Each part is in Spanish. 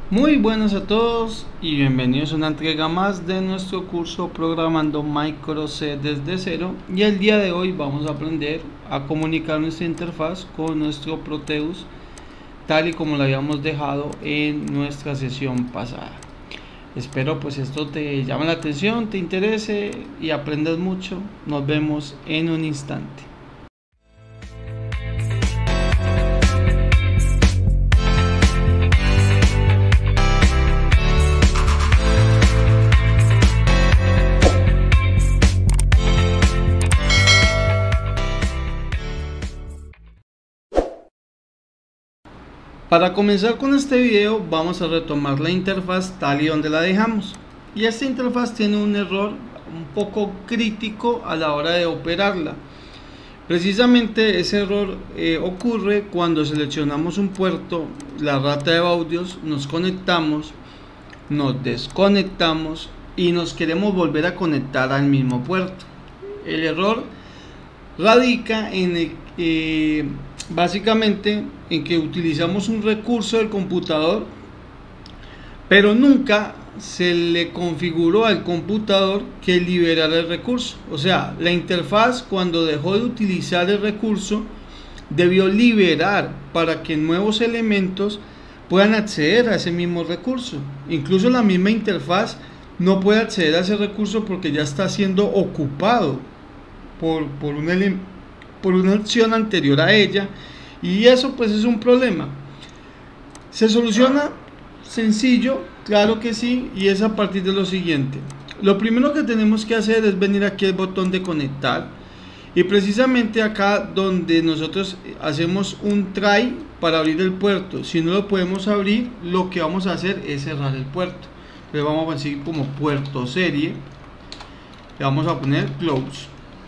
Muy buenas a todos y bienvenidos a una entrega más de nuestro curso Programando Micro C desde cero, y el día de hoy vamos a aprender a comunicar nuestra interfaz con nuestro Proteus tal y como lo habíamos dejado en nuestra sesión pasada. Espero pues esto te llame la atención, te interese y aprendas mucho. Nos vemos en un instante. Para comenzar con este video vamos a retomar la interfaz tal y donde la dejamos, y esta interfaz tiene un error un poco crítico a la hora de operarla. Precisamente ese error ocurre cuando seleccionamos un puerto, la rata de audios, nos conectamos, nos desconectamos y nos queremos volver a conectar al mismo puerto. El error radica en básicamente en que utilizamos un recurso del computador, pero nunca se le configuró al computador que liberara el recurso. O sea, la interfaz, cuando dejó de utilizar el recurso, debió liberar para que nuevos elementos puedan acceder a ese mismo recurso. Incluso la misma interfaz no puede acceder a ese recurso porque ya está siendo ocupado por una acción anterior a ella, y eso pues es un problema. Se soluciona sencillo, claro que sí, y es a partir de lo siguiente. Lo primero que tenemos que hacer es venir aquí al botón de conectar, y precisamente acá donde nosotros hacemos un try para abrir el puerto, si no lo podemos abrir, lo que vamos a hacer es cerrar el puerto. Le vamos a decir como puerto serie, le vamos a poner close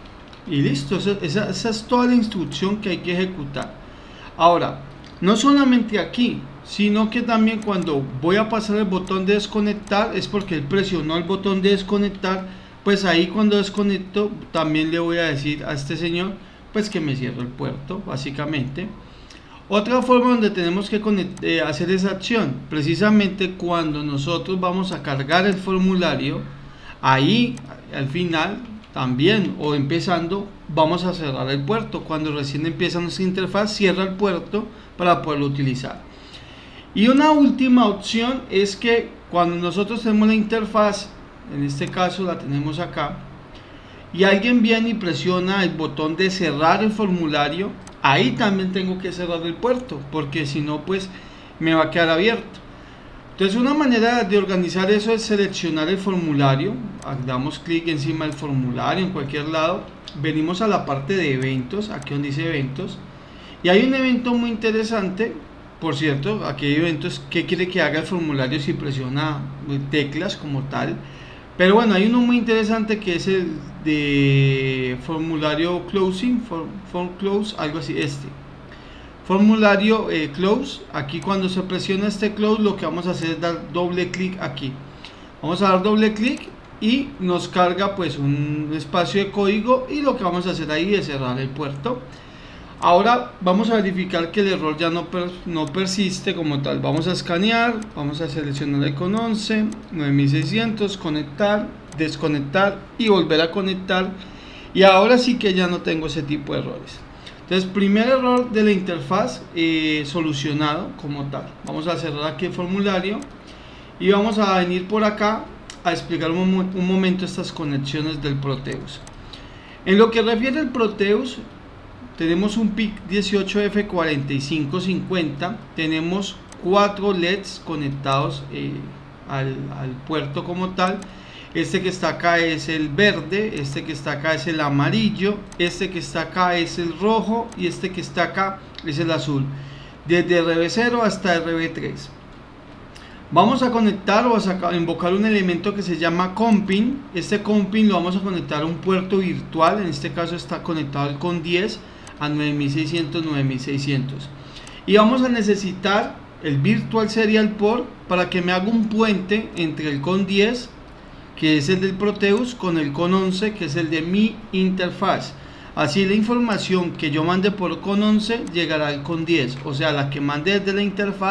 y listo. Esa es toda la instrucción que hay que ejecutar. Ahora, no solamente aquí, sino que también cuando voy a pasar el botón de desconectar, es porque él presionó el botón de desconectar, pues ahí cuando desconecto también le voy a decir a este señor pues que me cierre el puerto, básicamente. Otra forma donde tenemos que hacer esa acción, precisamente cuando nosotros vamos a cargar el formulario, ahí al final también, o empezando, vamos a cerrar el puerto. Cuando recién empieza nuestra interfaz, cierra el puerto para poderlo utilizar. Y una última opción es que cuando nosotros tenemos la interfaz, en este caso la tenemos acá, y alguien viene y presiona el botón de cerrar el formulario, ahí también tengo que cerrar el puerto, porque si no pues me va a quedar abierto. Entonces una manera de organizar eso es seleccionar el formulario, damos clic encima del formulario en cualquier lado, venimos a la parte de eventos, aquí donde dice eventos, y hay un evento muy interesante. Por cierto, aquí hay eventos que quiere que haga el formulario si presiona teclas como tal, pero bueno, hay uno muy interesante que es el de formulario closing, form close, algo así, formulario close. Aquí cuando se presiona este close, lo que vamos a hacer es dar doble clic aquí. Vamos a dar doble clic y nos carga pues un espacio de código, y lo que vamos a hacer ahí es cerrar el puerto. Ahora vamos a verificar que el error ya no persiste como tal. Vamos a escanear, vamos a seleccionar el con 11, 9600, conectar, desconectar y volver a conectar, y ahora sí que ya no tengo ese tipo de errores. Entonces, primer error de la interfaz solucionado como tal. Vamos a cerrar aquí el formulario y vamos a venir por acá a explicar un momento estas conexiones del Proteus. En lo que refiere al Proteus, tenemos un PIC 18F4550, tenemos 4 LEDs conectados al puerto como tal. Este que está acá es el verde, este que está acá es el amarillo, este que está acá es el rojo, y este que está acá es el azul, desde RB0 hasta RB3. Vamos a conectar o a invocar un elemento que se llama comping. Este comping lo vamos a conectar a un puerto virtual, en este caso está conectado al con 10 a 9600, 9600, y vamos a necesitar el virtual serial port para que me haga un puente entre el con 10, que es el del Proteus, con el con 11, que es el de mi interfaz. Así la información que yo mande por con 11 llegará al con 10, o sea, la que mande desde la interfaz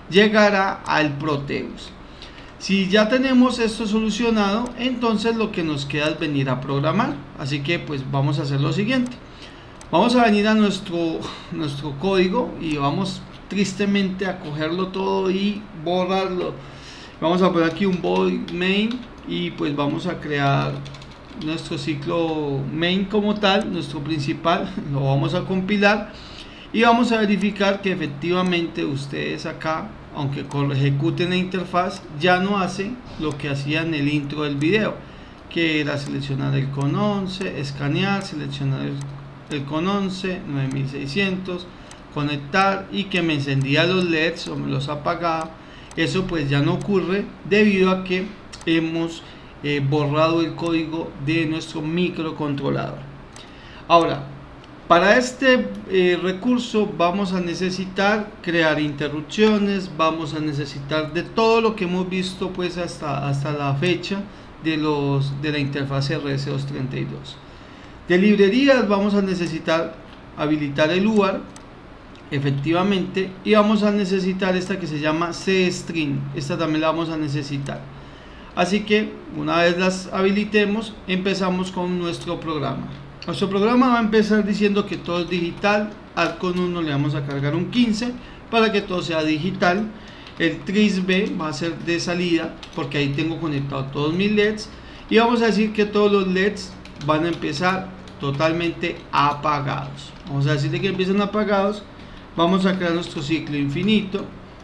llegará al Proteus. Si ya tenemos esto solucionado, entonces lo que nos queda es venir a programar. Así que pues vamos a hacer lo siguiente. Vamos a venir a nuestro código y vamos tristemente a cogerlo todo y borrarlo. Vamos a poner aquí un void main y pues vamos a crear nuestro ciclo main como tal, nuestro principal. Lo vamos a compilar y vamos a verificar que efectivamente ustedes acá, aunque ejecuten la interfaz, ya no hace lo que hacía en el intro del video, que era seleccionar el con 11, escanear, seleccionar el con 11, 9600, conectar y que me encendía los LEDs o me los apagaba. Eso pues ya no ocurre debido a que hemos borrado el código de nuestro microcontrolador. Ahora, para este recurso vamos a necesitar crear interrupciones, vamos a necesitar de todo lo que hemos visto pues hasta la fecha de la interfaz RS232. De librerías vamos a necesitar habilitar el UART, efectivamente, y vamos a necesitar esta que se llama cstring. Esta también la vamos a necesitar. Así que una vez las habilitemos, empezamos con nuestro programa. Nuestro programa va a empezar diciendo que todo es digital. Al con 1 le vamos a cargar un 15 para que todo sea digital. El tris-b va a ser de salida porque ahí tengo conectado todos mis LEDs. Y vamos a decir que todos los LEDs van a empezar totalmente apagados. Vamos a decirle que empiecen apagados. Vamos a crear nuestro ciclo infinito.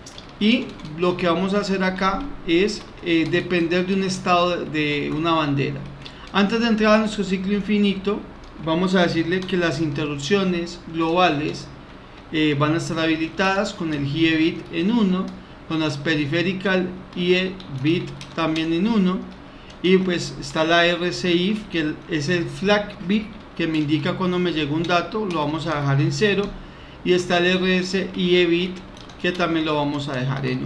Y lo que vamos a hacer acá es depender de un estado de una bandera. Antes de entrar a nuestro ciclo infinito, vamos a decirle que las interrupciones globales van a estar habilitadas con el GEBIT en 1, con las periférical EBIT también en 1, y pues está la RCIF, que es el flag bit que me indica cuando me llega un dato, lo vamos a dejar en 0, y está el RSIEBIT que también lo vamos a dejar en 1.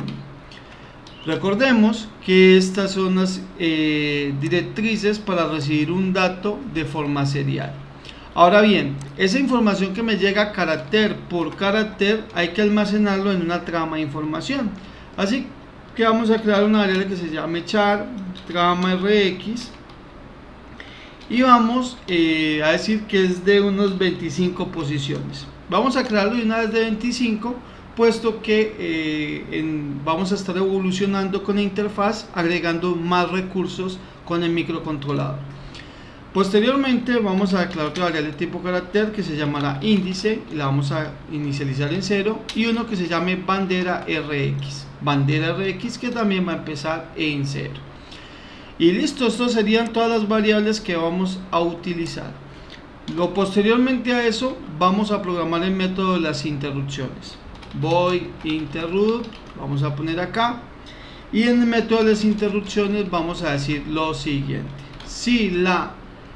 Recordemos que estas son las directrices para recibir un dato de forma serial. Ahora bien, esa información que me llega carácter por carácter hay que almacenarlo en una trama de información. Así que vamos a crear una variable que se llame char trama rx y vamos a decir que es de unos 25 posiciones. Vamos a crearlo de una vez de 25, puesto que vamos a estar evolucionando con la interfaz, agregando más recursos con el microcontrolador. Posteriormente vamos a declarar otra variable tipo carácter que se llamará índice y la vamos a inicializar en 0, y uno que se llame bandera rx que también va a empezar en 0. Y listo, estos serían todas las variables que vamos a utilizar. Posteriormente a eso vamos a programar el método de las interrupciones. Void interrupt, vamos a poner acá, y en el método de las interrupciones vamos a decir lo siguiente: si la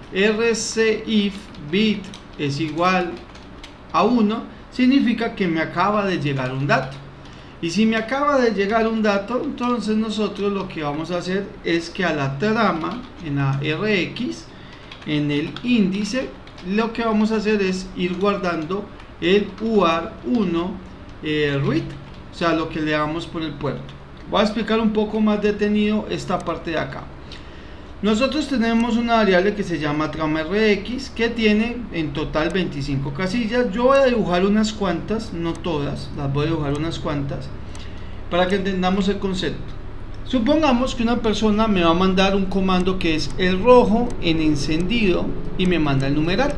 RCIF bit es igual a 1, significa que me acaba de llegar un dato. Y si me acaba de llegar un dato, entonces nosotros lo que vamos a hacer es que a la trama, en la RX, en el índice, lo que vamos a hacer es ir guardando el UART1 read, o sea, lo que le damos por el puerto. Voy a explicar un poco más detenido esta parte de acá. Nosotros tenemos una variable que se llama trama rx que tiene en total 25 casillas. Yo voy a dibujar unas cuantas, no todas, las voy a dibujar unas cuantas para que entendamos el concepto. Supongamos que una persona me va a mandar un comando que es el rojo en encendido y me manda el numeral.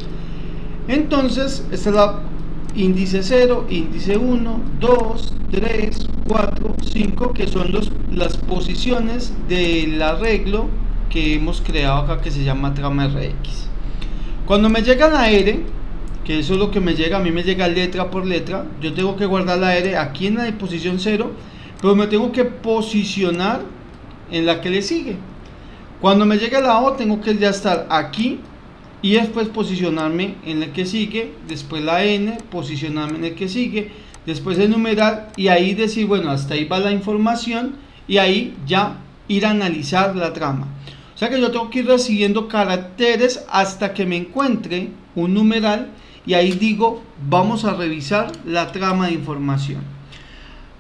Entonces, esta es la índice 0, índice 1, 2, 3, 4, 5, que son las posiciones del arreglo que hemos creado acá, que se llama trama rx. Cuando me llega la R, que eso es lo que me llega, a mí me llega letra por letra, yo tengo que guardar la R aquí en la posición 0, pero me tengo que posicionar en la que le sigue. Cuando me llega la O, tengo que ya estar aquí y después posicionarme en el que sigue, después la N, posicionarme en el que sigue, después el numeral, y ahí decir, bueno, hasta ahí va la información, y ahí ya ir a analizar la trama. O sea que yo tengo que ir recibiendo caracteres hasta que me encuentre un numeral, y ahí digo, vamos a revisar la trama de información.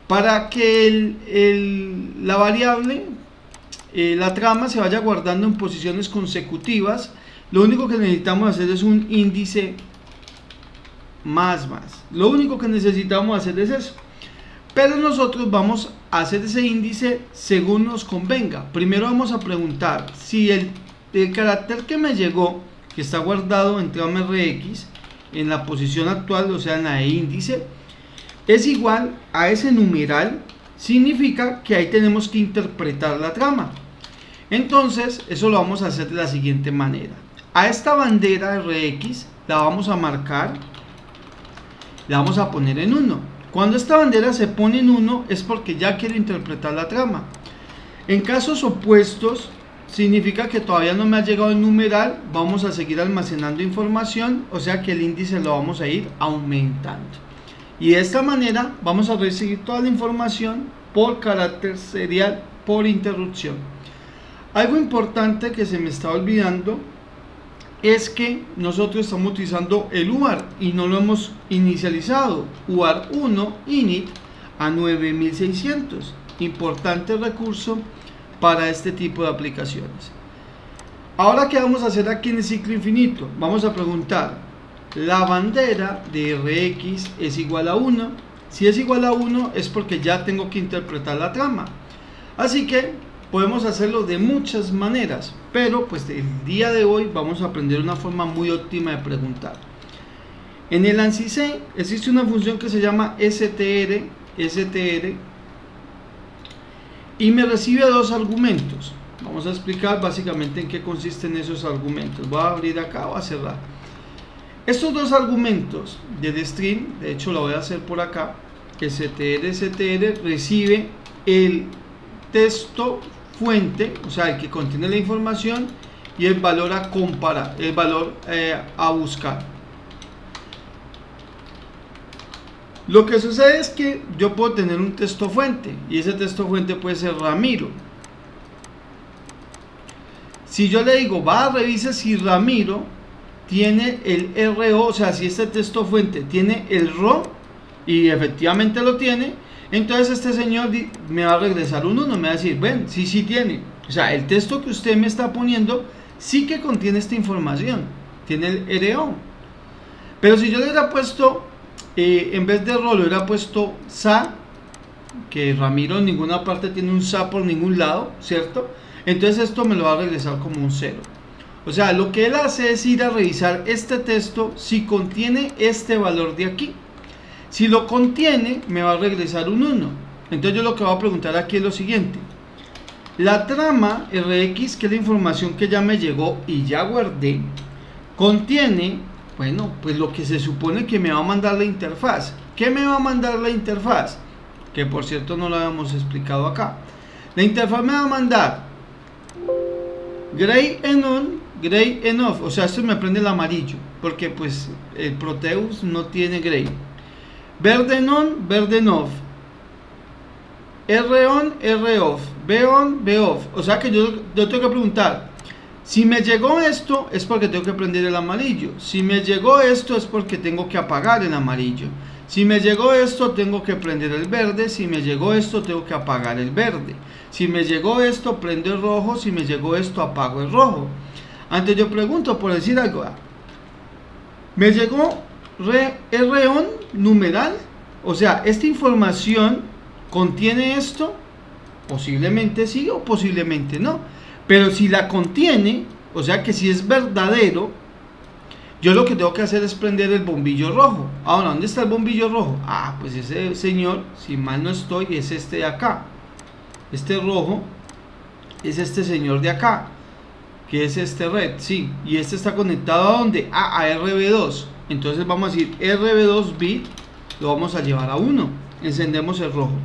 Para que la variable, la trama se vaya guardando en posiciones consecutivas, lo único que necesitamos hacer es un índice más. Lo único que necesitamos hacer es eso. Pero nosotros vamos a hacer ese índice según nos convenga. Primero vamos a preguntar si el carácter que me llegó, que está guardado en trama RX, en la posición actual, o sea en la de índice, es igual a ese numeral, significa que ahí tenemos que interpretar la trama. Entonces, eso lo vamos a hacer de la siguiente manera. A esta bandera RX la vamos a marcar, la vamos a poner en 1. Cuando esta bandera se pone en 1 es porque ya quiero interpretar la trama. En casos opuestos, significa que todavía no me ha llegado el numeral, vamos a seguir almacenando información, o sea que el índice lo vamos a ir aumentando. Y de esta manera vamos a recibir toda la información por carácter serial, por interrupción. Algo importante que se me está olvidando es que nosotros estamos utilizando el UART y no lo hemos inicializado. UART 1 init a 9600. Importante recurso para este tipo de aplicaciones. Ahora, ¿qué vamos a hacer aquí en el ciclo infinito? Vamos a preguntar, la bandera de RX es igual a 1. Si es igual a 1 es porque ya tengo que interpretar la trama. Así que podemos hacerlo de muchas maneras, pero pues el día de hoy vamos a aprender una forma muy óptima de preguntar. En el ANSI C existe una función que se llama str y me recibe dos argumentos. Vamos a explicar básicamente en qué consisten esos argumentos. Voy a abrir acá, voy a cerrar. Estos dos argumentos del string, de hecho lo voy a hacer por acá, str recibe el texto fuente, o sea, el que contiene la información, y el valor a comparar, el valor a buscar. Lo que sucede es que yo puedo tener un texto fuente, y ese texto fuente puede ser Ramiro. Si yo le digo, va a revisar si Ramiro tiene el RO, o sea, si este texto fuente tiene el RO, y efectivamente lo tiene, entonces este señor me va a regresar un 1, me va a decir, bueno, sí tiene. O sea, el texto que usted me está poniendo sí que contiene esta información, tiene el RO. Pero si yo le hubiera puesto, en vez de RO, le hubiera puesto SA, que Ramiro en ninguna parte tiene un SA por ningún lado, ¿cierto? Entonces esto me lo va a regresar como un 0. O sea, lo que él hace es ir a revisar este texto si contiene este valor de aquí. Si lo contiene, me va a regresar un 1. Entonces yo lo que voy a preguntar aquí es lo siguiente. La trama RX, que es la información que ya me llegó y ya guardé, contiene, bueno, pues lo que se supone que me va a mandar la interfaz. ¿Qué me va a mandar la interfaz? Que por cierto no lo habíamos explicado acá. La interfaz me va a mandar gray en on, gray en off. O sea, esto me prende el amarillo, porque pues el Proteus no tiene gray. Verde en on, verde en off. R on, R off. B on, B off. O sea que yo tengo que preguntar, si me llegó esto es porque tengo que prender el amarillo. Si me llegó esto es porque tengo que apagar el amarillo. Si me llegó esto tengo que prender el verde. Si me llegó esto tengo que apagar el verde. Si me llegó esto prendo el rojo. Si me llegó esto apago el rojo. Antes yo pregunto por decir algo. Me llegó R-on numeral, o sea, esta información contiene esto, posiblemente sí o posiblemente no, pero si la contiene, o sea que si es verdadero, yo lo que tengo que hacer es prender el bombillo rojo. Ahora, ¿dónde está el bombillo rojo? Ah, pues ese señor, si mal no estoy, es este de acá. Este rojo es este señor de acá, que es este red, sí, y este está conectado ¿a dónde? A RB2. Entonces vamos a decir RB2 bit, lo vamos a llevar a 1. Encendemos el rojo.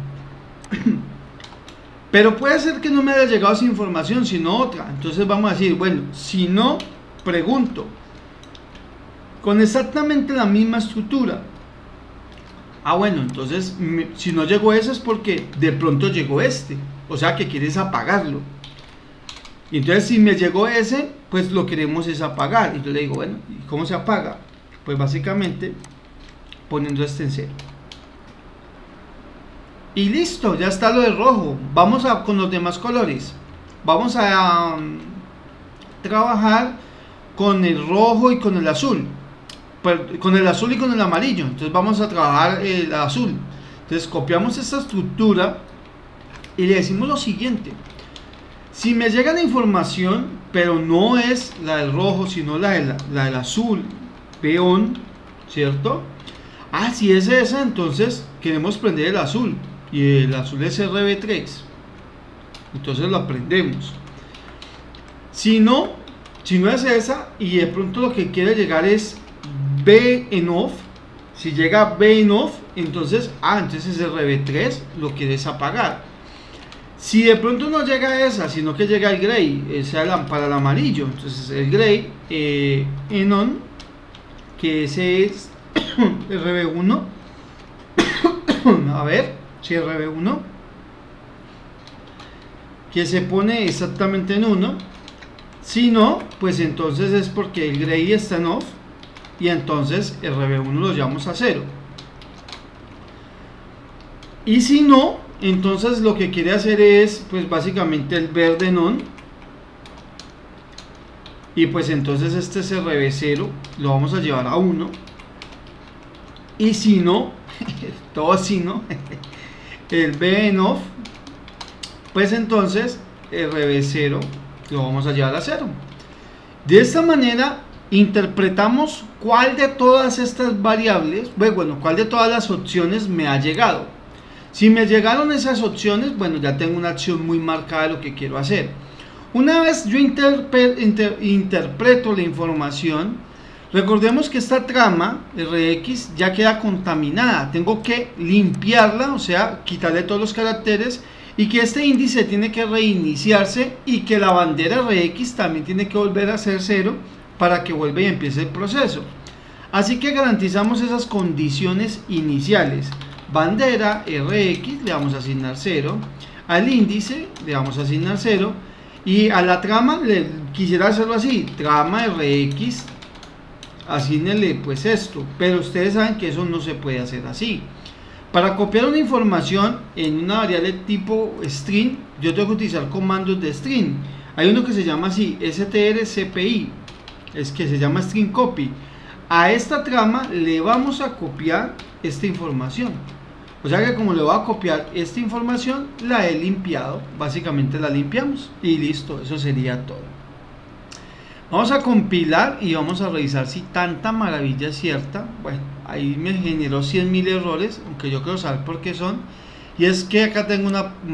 Pero puede ser que no me haya llegado esa información, sino otra. Entonces vamos a decir, bueno, si no, pregunto con exactamente la misma estructura. Ah, bueno, entonces si no llegó ese es porque de pronto llegó este, o sea que quieres apagarlo. Y entonces si me llegó ese, pues lo queremos es apagar. Y yo le digo, bueno, ¿y cómo se apaga? Pues básicamente poniendo este en 0. Y listo, ya está lo de rojo. Vamos con los demás colores. Vamos a trabajar con el rojo y con el azul. Con el azul y con el amarillo. Entonces vamos a trabajar el azul. Entonces copiamos esta estructura y le decimos lo siguiente. Si me llega la información, pero no es la del rojo, sino la del azul, peón, ¿cierto? Ah, si es esa, entonces queremos prender el azul. Y el azul es RB3. Entonces lo prendemos. Si no es esa, y de pronto lo que quiere llegar es B en off. Si llega B en off, entonces es RB3, lo quieres apagar. Si de pronto no llega esa, sino que llega el gray, para el amarillo, entonces el gray en on, que ese es RB1. A ver, si RB1, que se pone exactamente en 1. Si no, pues entonces es porque el gray está en off, y entonces RB1 lo llevamos a 0. Y si no, entonces lo que quiere hacer es pues básicamente el verde en on, y pues entonces este es RB0, lo vamos a llevar a 1. Y si no, todo si no, el B en off, pues entonces RB0 lo vamos a llevar a 0. De esta manera interpretamos cuál de todas estas variables, bueno, cuál de todas las opciones me ha llegado. Si me llegaron esas opciones, bueno, ya tengo una acción muy marcada de lo que quiero hacer. Una vez yo interpreto la información, recordemos que esta trama RX ya queda contaminada. Tengo que limpiarla, o sea, quitarle todos los caracteres, y que este índice tiene que reiniciarse, y que la bandera RX también tiene que volver a ser 0 para que vuelva y empiece el proceso. Así que garantizamos esas condiciones iniciales. Bandera RX le vamos a asignar 0, al índice le vamos a asignar 0, y a la trama quisiera hacerlo así, trama RX, asígnele pues esto, pero ustedes saben que eso no se puede hacer así. Para copiar una información en una variable tipo string, yo tengo que utilizar comandos de string. Hay uno que se llama así, strcpy, es que se llama string copy. A esta trama le vamos a copiar esta información. O sea que como le voy a copiar esta información, la he limpiado, básicamente la limpiamos y listo, eso sería todo. Vamos a compilar y vamos a revisar si tanta maravilla es cierta. Bueno, ahí me generó 100.000 errores, aunque yo quiero saber por qué son. Y es que acá tengo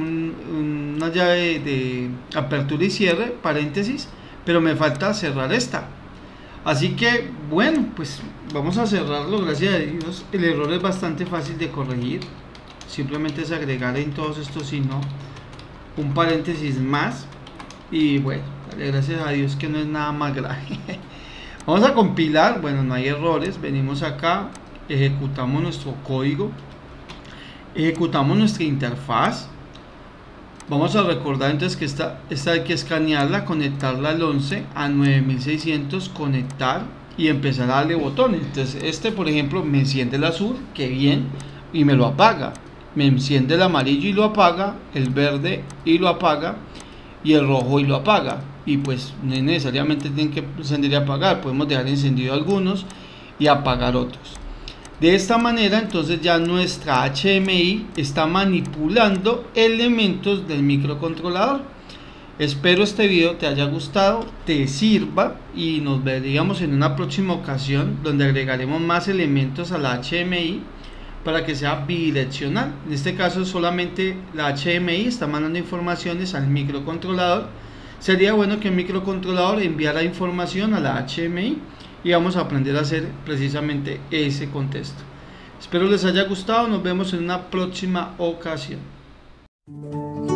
una llave de apertura y cierre, paréntesis, pero me falta cerrar esta. Así que, bueno, pues vamos a cerrarlo, gracias a Dios. El error es bastante fácil de corregir. Simplemente es agregar en todos estos signos un paréntesis más. Y bueno, gracias a Dios que no es nada más grave. Vamos a compilar, bueno, no hay errores. Venimos acá, ejecutamos nuestro código, ejecutamos nuestra interfaz. Vamos a recordar entonces que esta hay que escanearla, conectarla al 11 a 9600, conectar y empezar a darle botones. Entonces por ejemplo me enciende el azul, que bien, y me lo apaga. Me enciende el amarillo y lo apaga, el verde y lo apaga, y el rojo y lo apaga. Y pues no necesariamente tienen que encender y apagar, podemos dejar encendido algunos y apagar otros. De esta manera entonces ya nuestra HMI está manipulando elementos del microcontrolador. Espero este video te haya gustado, te sirva, y nos veríamos en una próxima ocasión donde agregaremos más elementos a la HMI para que sea bidireccional. En este caso solamente la HMI está mandando informaciones al microcontrolador. Sería bueno que el microcontrolador enviara información a la HMI, y vamos a aprender a hacer precisamente ese contexto. Espero les haya gustado, nos vemos en una próxima ocasión.